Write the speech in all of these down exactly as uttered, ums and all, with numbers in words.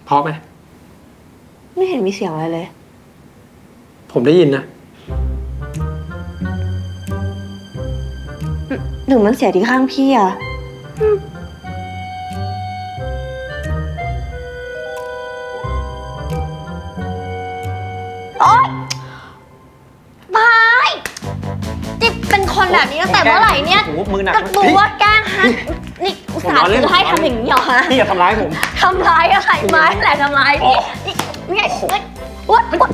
เพราะไหมไม่เห็นมีเสียงอะไรเลยผมได้ยินนะหรือมันเสียที่ข้างพี่อะโอ๊ยพายจิ๊บเป็นคนแบบนี้ตั้งแต่เมื่อไหร่เนี่ยก็รู้ว่าแกล้งฮะนี่อุตส่าห์ซื้อให้ทำอย่างนี้เหรอฮะพี่อย่าทำร้ายผมทำร้ายอะไรไม้แหละทำร้ายพี่นี่ไงวัดวัด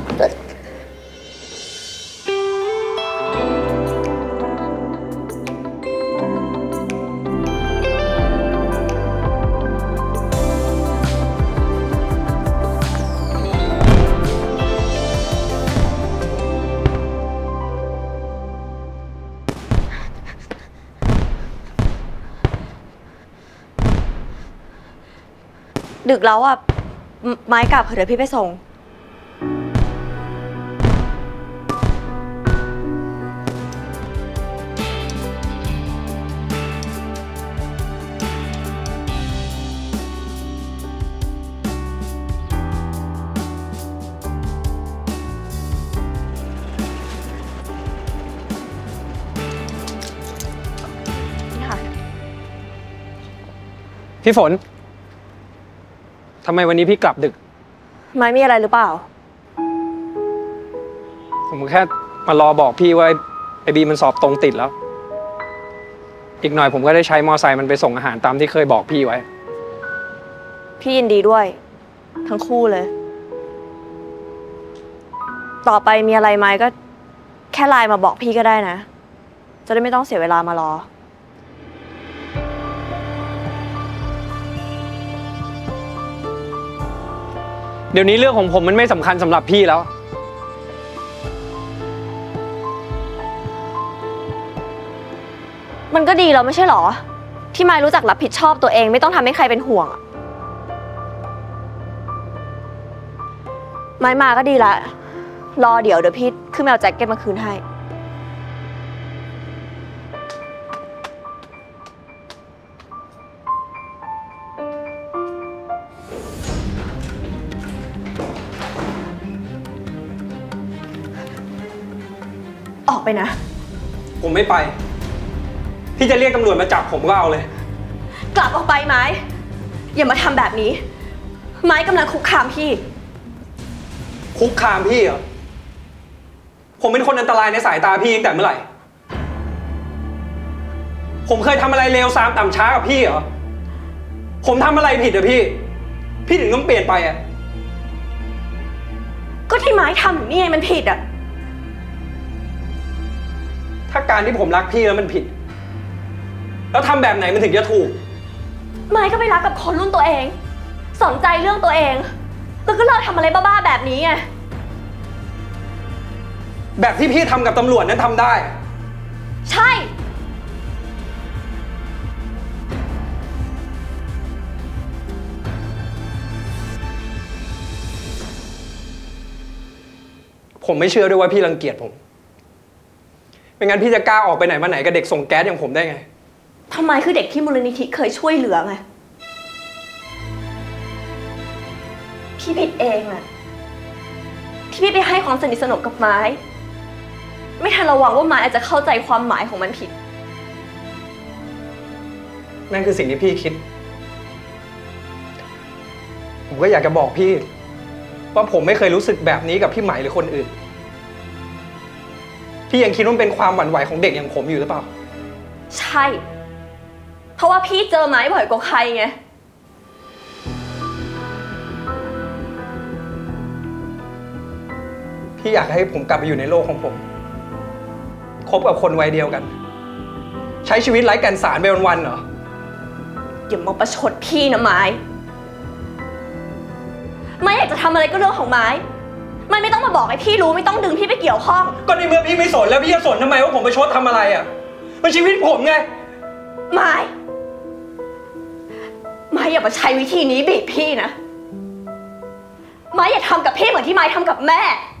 ดึกแล้วอ่ะไม้กลับเดี๋ยวพี่ไปส่งพี่ฝนทำไมวันนี้พี่กลับดึกไม้มีอะไรหรือเปล่าผมแค่มารอบอกพี่ว่าไอ้บีมันสอบตรงติดแล้วอีกหน่อยผมก็ได้ใช้มอไซค์มันไปส่งอาหารตามที่เคยบอกพี่ไว้พี่ยินดีด้วยทั้งคู่เลยต่อไปมีอะไรไหมก็แค่ไลน์มาบอกพี่ก็ได้นะจะได้ไม่ต้องเสียเวลามารอเดี๋ยวนี้เรื่องของผมมันไม่สำคัญสำหรับพี่แล้วมันก็ดีแล้วไม่ใช่หรอที่ไม้รู้จักรับผิดชอบตัวเองไม่ต้องทำให้ใครเป็นห่วงไม้มาก็ดีละรอเดี๋ยวเดี๋ยวพี่ขึ้นมาเอาแจ็คเก็ตมาคืนให้ออกไปนะผมไม่ไปพี่จะเรียกตำรวจมาจับผมก็เอาเลยกลับออกไปไม้อย่ามาทำแบบนี้ไม้กำลังคุกคามพี่คุกคามพี่เหรอผมเป็นคนอันตรายในสายตาพี่ตั้งแต่เมื่อไหร่ผมเคยทำอะไรเลวทรามต่ำช้ากับพี่เหรอผมทำอะไรผิดอะพี่พี่ถึงต้องเปลี่ยนไปอะก็ที่ไม้ทำอย่างนี้ไงมันผิดอะถ้าการที่ผมรักพี่แล้วมันผิดแล้วทำแบบไหนมันถึงจะถูกไม้ก็ไปรักกับคนรุ่นตัวเองสนใจเรื่องตัวเองแล้วก็เลิกทำอะไรบ้าๆแบบนี้ไงแบบที่พี่ทำกับตำรวจนั้นทำได้ใช่ผมไม่เชื่อด้วยว่าพี่รังเกียจผมไม่งั้นพี่จะกล้าออกไปไหนมาไหนกับเด็กส่งแก๊สอย่างผมได้ไงทำไมคือเด็กที่มูลนิธิเคยช่วยเหลือไงพี่ผิดเองอะที่พี่ไปให้ความสนิทสนมกับไม้ไม่ทันระวังว่าไม้อาจจะเข้าใจความหมายของมันผิดนั่นคือสิ่งที่พี่คิดผมก็อยากจะบอกพี่ว่าผมไม่เคยรู้สึกแบบนี้กับพี่ไหมหรือคนอื่นพี่ยังคิดว่าเป็นความหวั่นไหวของเด็กอย่างผมอยู่หรือเปล่าใช่เพราะว่าพี่เจอไม้บ่อยกว่าใครไงพี่อยากให้ผมกลับไปอยู่ในโลกของผมคบกับคนวัยเดียวกันใช้ชีวิตไร้แก่นสารไปวันๆเหรออย่ามาประชดพี่นะไม้ไม้อยากจะทำอะไรก็เรื่องของไม้มันไม่ต้องมาบอกให้พี่รู้ไม่ต้องดึงพี่ไปเกี่ยวข้องก็ในเมื่อพี่ไม่สนแล้วพี่จะสนทำไมว่าผมไปชดทำอะไรอ่ะมันชีวิตผมไงไม้ไม้อย่ามาใช้วิธีนี้บีบพี่นะไม้อย่าทำกับพี่เหมือนที่ไม้ทำกับแม่